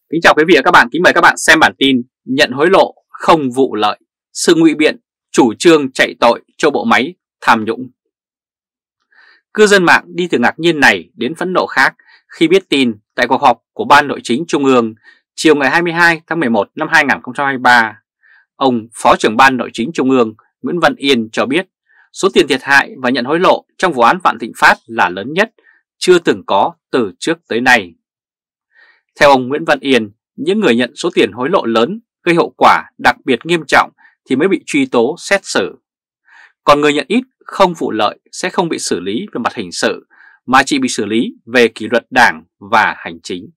Kính chào quý vị và các bạn, kính mời các bạn xem bản tin nhận hối lộ không vụ lợi, sự ngụy biện, chủ trương chạy tội cho bộ máy tham nhũng. Cư dân mạng đi từ ngạc nhiên này đến phẫn nộ khác khi biết tin tại cuộc họp của Ban Nội chính Trung ương chiều ngày 22 tháng 11 năm 2023, ông Phó trưởng Ban Nội chính Trung ương Nguyễn Văn Yên cho biết số tiền thiệt hại và nhận hối lộ trong vụ án Vạn Thịnh Phát là lớn nhất chưa từng có từ trước tới nay. Theo ông Nguyễn Văn Yên, những người nhận số tiền hối lộ lớn gây hậu quả đặc biệt nghiêm trọng thì mới bị truy tố xét xử. Còn người nhận ít không vụ lợi sẽ không bị xử lý về mặt hình sự mà chỉ bị xử lý về kỷ luật đảng và hành chính.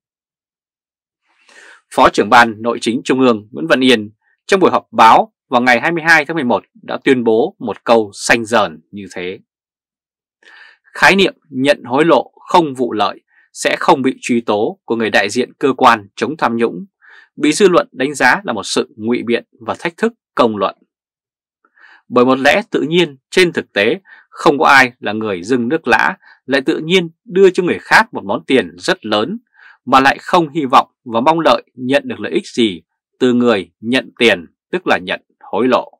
Phó trưởng Ban Nội chính Trung ương Nguyễn Văn Yên trong buổi họp báo vào ngày 22 tháng 11 đã tuyên bố một câu xanh dờn như thế. Khái niệm nhận hối lộ không vụ lợi sẽ không bị truy tố của người đại diện cơ quan chống tham nhũng, bị dư luận đánh giá là một sự ngụy biện và thách thức công luận. Bởi một lẽ tự nhiên trên thực tế không có ai là người dưng nước lã lại tự nhiên đưa cho người khác một món tiền rất lớn mà lại không hy vọng và mong đợi nhận được lợi ích gì từ người nhận tiền, tức là nhận hối lộ.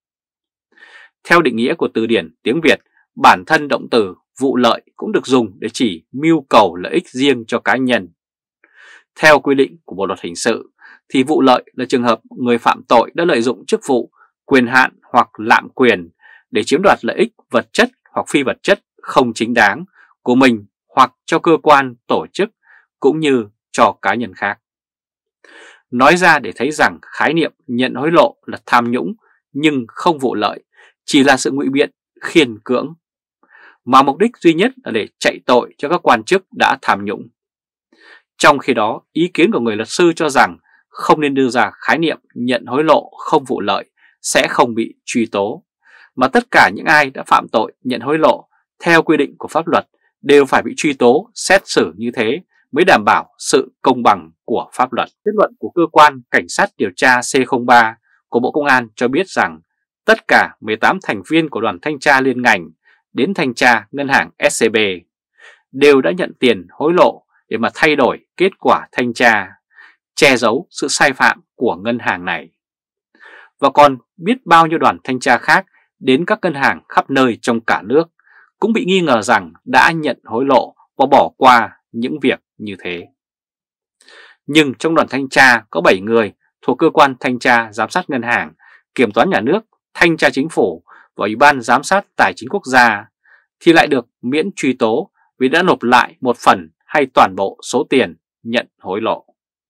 Theo định nghĩa của từ điển tiếng Việt, bản thân động từ vụ lợi cũng được dùng để chỉ mưu cầu lợi ích riêng cho cá nhân. Theo quy định của Bộ luật hình sự thì vụ lợi là trường hợp người phạm tội đã lợi dụng chức vụ, quyền hạn hoặc lạm quyền để chiếm đoạt lợi ích vật chất hoặc phi vật chất không chính đáng của mình hoặc cho cơ quan, tổ chức cũng như cho cá nhân khác. Nói ra để thấy rằng khái niệm nhận hối lộ là tham nhũng nhưng không vụ lợi chỉ là sự ngụy biện khiên cưỡng, mà mục đích duy nhất là để chạy tội cho các quan chức đã tham nhũng. Trong khi đó, ý kiến của người luật sư cho rằng không nên đưa ra khái niệm nhận hối lộ không vụ lợi sẽ không bị truy tố, mà tất cả những ai đã phạm tội nhận hối lộ theo quy định của pháp luật đều phải bị truy tố, xét xử như thế mới đảm bảo sự công bằng của pháp luật. Kết luận của cơ quan Cảnh sát điều tra C03 của Bộ Công an cho biết rằng tất cả 18 thành viên của đoàn thanh tra liên ngành đến thanh tra ngân hàng SCB đều đã nhận tiền hối lộ để mà thay đổi kết quả thanh tra, che giấu sự sai phạm của ngân hàng này. Và còn biết bao nhiêu đoàn thanh tra khác đến các ngân hàng khắp nơi trong cả nước cũng bị nghi ngờ rằng đã nhận hối lộ và bỏ qua những việc như thế. Nhưng trong đoàn thanh tra có 7 người thuộc cơ quan thanh tra giám sát ngân hàng, kiểm toán nhà nước, thanh tra chính phủ và Ủy ban giám sát tài chính quốc gia thì lại được miễn truy tố vì đã nộp lại một phần hay toàn bộ số tiền nhận hối lộ.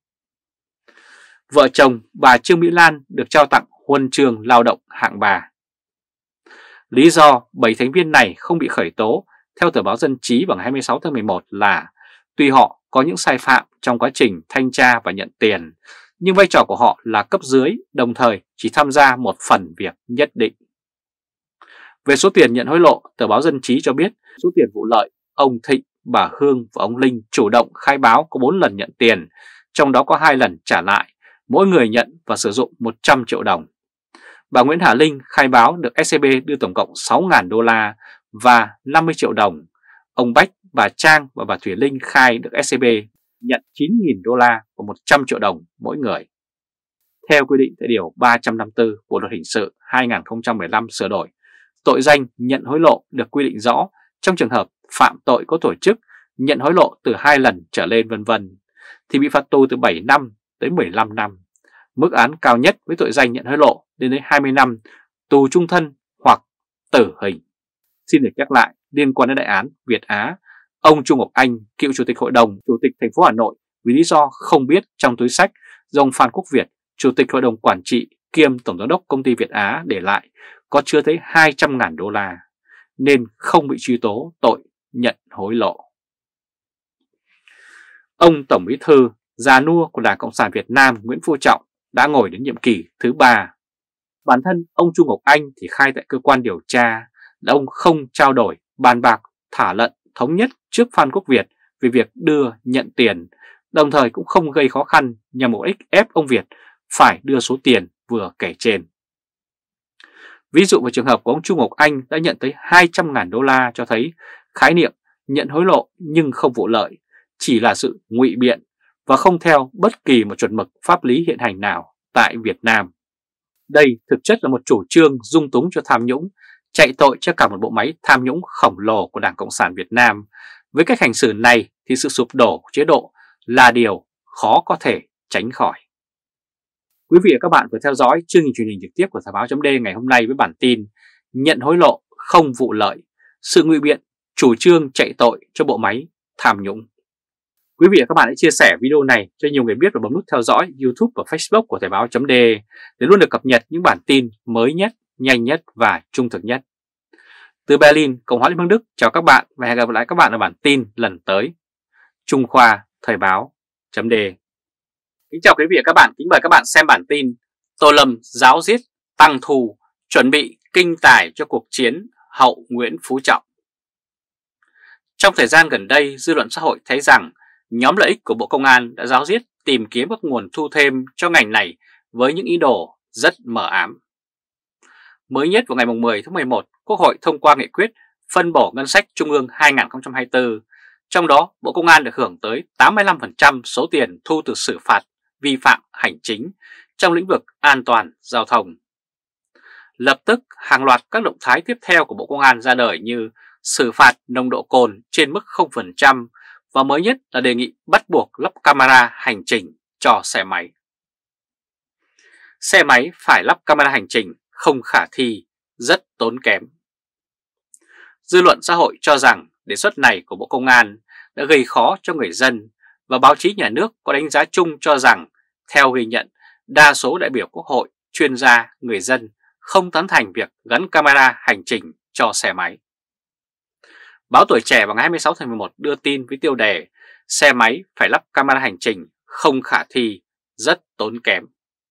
Vợ chồng bà Trương Mỹ Lan được trao tặng huân chương lao động hạng 3. Lý do 7 thành viên này không bị khởi tố theo tờ báo Dân trí vào ngày 26 tháng 11 là tuy họ có những sai phạm trong quá trình thanh tra và nhận tiền, nhưng vai trò của họ là cấp dưới, đồng thời chỉ tham gia một phần việc nhất định. Về số tiền nhận hối lộ, tờ báo Dân trí cho biết số tiền vụ lợi, ông Thịnh, bà Hương và ông Linh chủ động khai báo có 4 lần nhận tiền, trong đó có 2 lần trả lại, mỗi người nhận và sử dụng 100 triệu đồng. Bà Nguyễn Hà Linh khai báo được SCB đưa tổng cộng 6.000 đô la và 50 triệu đồng. Ông Bách, bà Trang và bà Thủy Linh khai được SCB nhận 9.000 đô la và 100 triệu đồng mỗi người. Theo quy định tại Điều 354 Bộ Luật Hình sự 2015 sửa đổi, tội danh nhận hối lộ được quy định rõ trong trường hợp phạm tội có tổ chức, nhận hối lộ từ 2 lần trở lên v.v. thì bị phạt tù từ 7 năm tới 15 năm. Mức án cao nhất với tội danh nhận hối lộ lên đến 20 năm, tù chung thân hoặc tử hình. Xin được nhắc lại, liên quan đến đại án Việt Á, ông Trung Ngọc Anh, cựu Chủ tịch Hội đồng Chủ tịch thành phố Hà Nội vì lý do không biết trong túi xách do ông Phan Quốc Việt, Chủ tịch Hội đồng Quản trị kiêm Tổng giám đốc công ty Việt Á để lại có chứa tới 200.000 đô la, nên không bị truy tố tội nhận hối lộ. Ông Tổng Bí thư già nua của Đảng Cộng sản Việt Nam Nguyễn Phú Trọng đã ngồi đến nhiệm kỳ thứ 3. Bản thân ông Trung Ngọc Anh thì khai tại cơ quan điều tra là ông không trao đổi, bàn bạc, thả lận thống nhất trước Phan Quốc Việt về việc đưa nhận tiền, đồng thời cũng không gây khó khăn nhằm mục đích ép ông Việt phải đưa số tiền vừa kể trên. Ví dụ về trường hợp của ông Trung Ngọc Anh đã nhận tới 200.000 đô la cho thấy khái niệm nhận hối lộ nhưng không vụ lợi chỉ là sự ngụy biện và không theo bất kỳ một chuẩn mực pháp lý hiện hành nào tại Việt Nam. Đây thực chất là một chủ trương dung túng cho tham nhũng, chạy tội cho cả một bộ máy tham nhũng khổng lồ của Đảng Cộng sản Việt Nam. Với cách hành xử này thì sự sụp đổ của chế độ là điều khó có thể tránh khỏi. Quý vị và các bạn vừa theo dõi chương trình truyền hình trực tiếp của Thời báo.d ngày hôm nay với bản tin nhận hối lộ không vụ lợi, sự ngụy biện chủ trương chạy tội cho bộ máy tham nhũng. Quý vị và các bạn hãy chia sẻ video này cho nhiều người biết và bấm nút theo dõi YouTube và Facebook của Thời báo.d để luôn được cập nhật những bản tin mới nhất, nhanh nhất và trung thực nhất. Từ Berlin, Cộng hòa Liên bang Đức, chào các bạn và hẹn gặp lại các bạn ở bản tin lần tới. Trung Khoa Thời báo.d. Kính chào quý vị và các bạn, kính mời các bạn xem bản tin Tô Lâm giáo giết tăng thù, chuẩn bị kinh tài cho cuộc chiến hậu Nguyễn Phú Trọng. Trong thời gian gần đây, dư luận xã hội thấy rằng nhóm lợi ích của Bộ Công an đã giáo diết tìm kiếm các nguồn thu thêm cho ngành này với những ý đồ rất mờ ám. Mới nhất vào ngày 10 tháng 11, Quốc hội thông qua nghị quyết phân bổ ngân sách Trung ương 2024, trong đó Bộ Công an được hưởng tới 85% số tiền thu từ xử phạt vi phạm hành chính trong lĩnh vực an toàn giao thông. Lập tức, hàng loạt các động thái tiếp theo của Bộ Công an ra đời như xử phạt nồng độ cồn trên mức 0% và mới nhất là đề nghị bắt buộc lắp camera hành trình cho xe máy. Xe máy phải lắp camera hành trình không khả thi, rất tốn kém. Dư luận xã hội cho rằng đề xuất này của Bộ Công an đã gây khó cho người dân và báo chí nhà nước có đánh giá chung cho rằng, theo ghi nhận, đa số đại biểu Quốc hội, chuyên gia, người dân không tán thành việc gắn camera hành trình cho xe máy. Báo Tuổi Trẻ vào ngày 26 tháng 11 đưa tin với tiêu đề xe máy phải lắp camera hành trình không khả thi, rất tốn kém.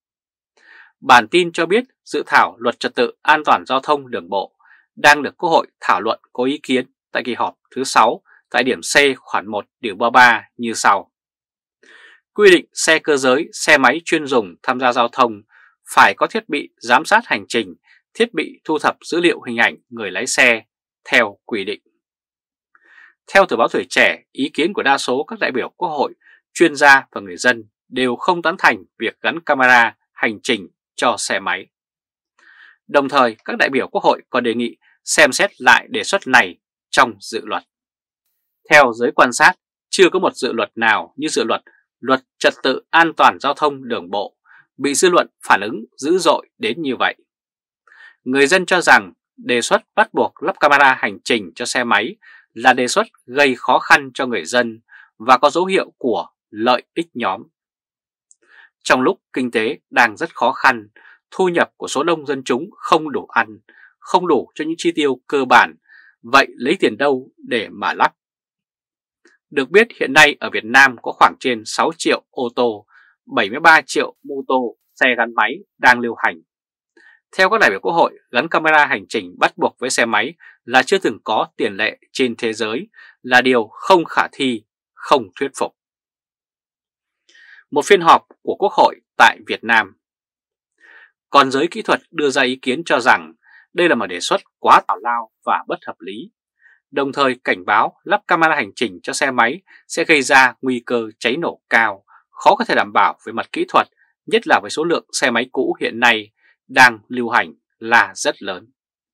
Bản tin cho biết dự thảo luật trật tự an toàn giao thông đường bộ đang được Quốc hội thảo luận có ý kiến tại kỳ họp thứ 6 tại điểm C khoản 1 điều 33 như sau. Quy định xe cơ giới, xe máy chuyên dùng tham gia giao thông phải có thiết bị giám sát hành trình, thiết bị thu thập dữ liệu hình ảnh người lái xe theo quy định. Theo tờ báo Tuổi Trẻ, ý kiến của đa số các đại biểu Quốc hội, chuyên gia và người dân đều không tán thành việc gắn camera hành trình cho xe máy. Đồng thời, các đại biểu Quốc hội còn đề nghị xem xét lại đề xuất này trong dự luật. Theo giới quan sát, chưa có một dự luật nào như dự luật trật tự an toàn giao thông đường bộ bị dư luận phản ứng dữ dội đến như vậy. Người dân cho rằng đề xuất bắt buộc lắp camera hành trình cho xe máy là đề xuất gây khó khăn cho người dân và có dấu hiệu của lợi ích nhóm. Trong lúc kinh tế đang rất khó khăn, thu nhập của số đông dân chúng không đủ ăn, không đủ cho những chi tiêu cơ bản, vậy lấy tiền đâu để mà lắp? Được biết hiện nay ở Việt Nam có khoảng trên 6 triệu ô tô, 73 triệu mô tô, xe gắn máy đang lưu hành. Theo các đại biểu Quốc hội, gắn camera hành trình bắt buộc với xe máy là chưa từng có tiền lệ trên thế giới, là điều không khả thi, không thuyết phục. Một phiên họp của Quốc hội tại Việt Nam. Còn giới kỹ thuật đưa ra ý kiến cho rằng đây là một đề xuất quá tào lao và bất hợp lý, đồng thời cảnh báo lắp camera hành trình cho xe máy sẽ gây ra nguy cơ cháy nổ cao, khó có thể đảm bảo về mặt kỹ thuật, nhất là với số lượng xe máy cũ hiện nay đang lưu hành là rất lớn.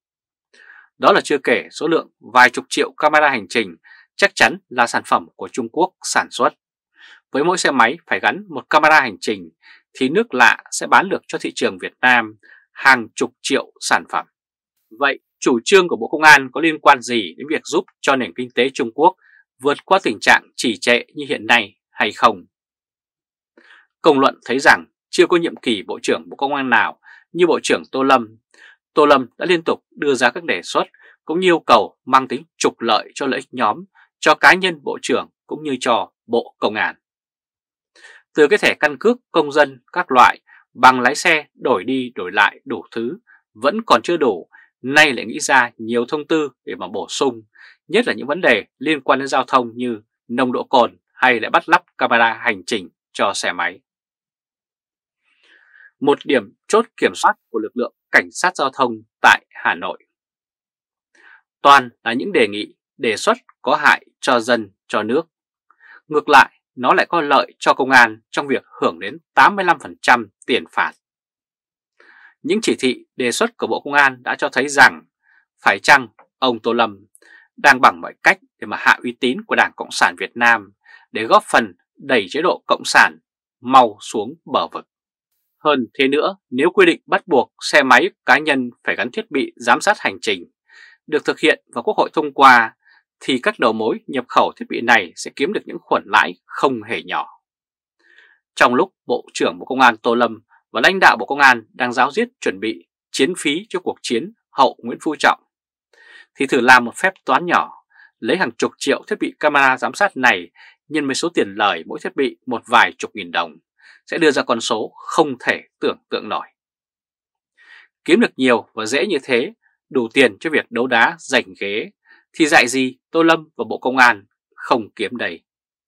Đó là chưa kể số lượng vài chục triệu camera hành trình chắc chắn là sản phẩm của Trung Quốc sản xuất. Với mỗi xe máy phải gắn một camera hành trình thì nước lạ sẽ bán được cho thị trường Việt Nam hàng chục triệu sản phẩm. Vậy chủ trương của Bộ Công an có liên quan gì đến việc giúp cho nền kinh tế Trung Quốc vượt qua tình trạng trì trệ như hiện nay hay không? Công luận thấy rằng chưa có nhiệm kỳ Bộ trưởng Bộ Công an nào như Bộ trưởng Tô Lâm. Tô Lâm đã liên tục đưa ra các đề xuất cũng như yêu cầu mang tính trục lợi cho lợi ích nhóm, cho cá nhân Bộ trưởng cũng như cho Bộ Công an. Từ cái thẻ căn cước công dân các loại, bằng lái xe đổi đi đổi lại đủ thứ vẫn còn chưa đủ, nay lại nghĩ ra nhiều thông tư để mà bổ sung, nhất là những vấn đề liên quan đến giao thông như nồng độ cồn hay lại bắt lắp camera hành trình cho xe máy. Một điểm chốt kiểm soát của lực lượng cảnh sát giao thông tại Hà Nội. Toàn là những đề nghị, đề xuất có hại cho dân, cho nước. Ngược lại, nó lại có lợi cho công an trong việc hưởng đến 85% tiền phạt. Những chỉ thị đề xuất của Bộ Công an đã cho thấy rằng phải chăng ông Tô Lâm đang bằng mọi cách để mà hạ uy tín của Đảng Cộng sản Việt Nam để góp phần đẩy chế độ Cộng sản mau xuống bờ vực. Hơn thế nữa, nếu quy định bắt buộc xe máy cá nhân phải gắn thiết bị giám sát hành trình được thực hiện và Quốc hội thông qua, thì các đầu mối nhập khẩu thiết bị này sẽ kiếm được những khoản lãi không hề nhỏ. Trong lúc Bộ trưởng Bộ Công an Tô Lâm và lãnh đạo Bộ Công an đang ráo riết chuẩn bị chiến phí cho cuộc chiến hậu Nguyễn Phú Trọng, thì thử làm một phép toán nhỏ, lấy hàng chục triệu thiết bị camera giám sát này nhân với số tiền lời mỗi thiết bị một vài chục nghìn đồng, sẽ đưa ra con số không thể tưởng tượng nổi. Kiếm được nhiều và dễ như thế, đủ tiền cho việc đấu đá giành ghế, thì dạy gì Tô Lâm và Bộ Công an không kiếm đầy.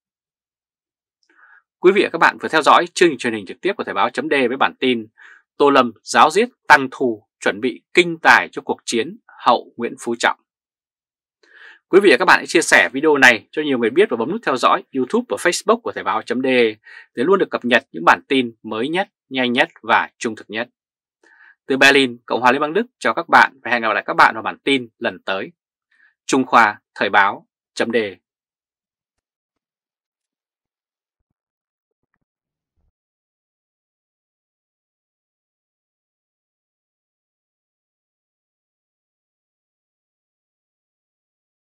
Quý vị và các bạn vừa theo dõi chương trình truyền hình trực tiếp của Thời báo chấm với bản tin Tô Lâm ráo riết tăng thu chuẩn bị kinh tài cho cuộc chiến hậu Nguyễn Phú Trọng. Quý vị và các bạn hãy chia sẻ video này cho nhiều người biết và bấm nút theo dõi YouTube và Facebook của Thời báo chấm để luôn được cập nhật những bản tin mới nhất, nhanh nhất và trung thực nhất. Từ Berlin, Cộng hòa Liên bang Đức chào các bạn và hẹn gặp lại các bạn vào bản tin lần tới. Trung Khoa Thời báo chấm